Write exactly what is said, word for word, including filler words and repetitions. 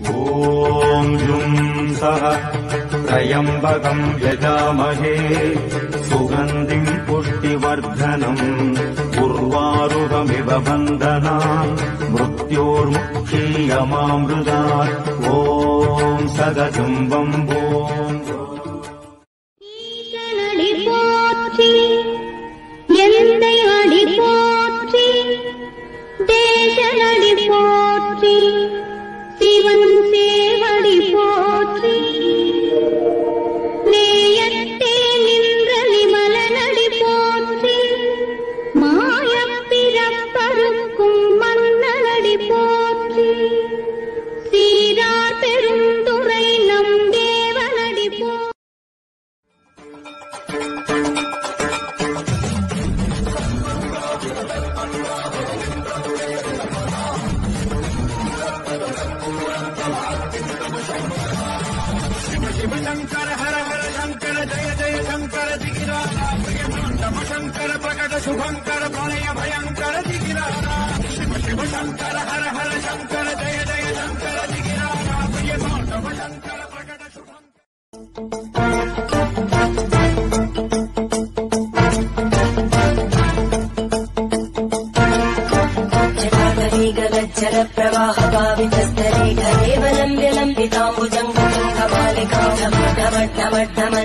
ॐ जुं सः त्र्यम्बकं यजामहे सुगन्धिं पुष्टिवर्धनम् उर्वारुकमिव बन्धनात् मृत्योर्मुक्षीयमामृतात् ॐ सदतं वम्बो சிவன் சேவடி போற்றி நேயத்தே நின்ற நிமலனடி போற்றி மாயப்பிறப்பருக்கும் மன்னனடி போற்றி சீரார் பெருந்துரை நம் தேவனடி போற்றி शंकर हर हर शंकर जय जय शंकर दिगिरारा नम शंकर प्रकट शुभंकर प्रणय भयंकर दिगिरारा शिव शिव शंकर हर हर शंकर जय जय शंकर दिगिरारा नम शंकर प्रकट शुभंकर गगज्जल प्रवाह पावितस्तरे केवलं विलम्बिताम्बुजं कपालिकां